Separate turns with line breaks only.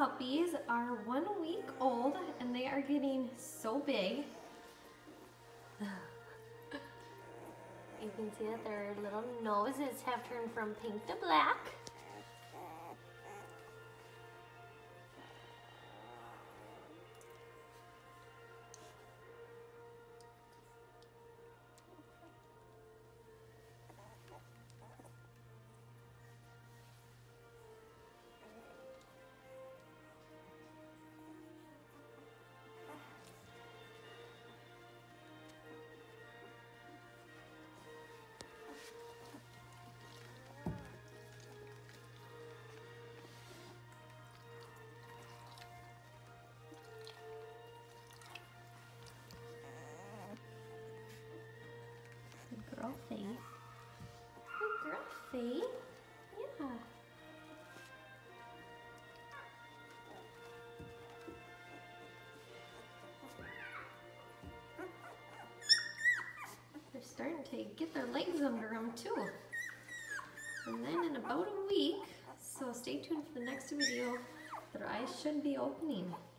puppies are 1 week old and they are getting so big. You can see that their little noses have turned from pink to black. Good girl, Faith. Good girl, Faith. Yeah. They're starting to get their legs under them too. And then in about a week, so stay tuned for the next video, their eyes should be opening.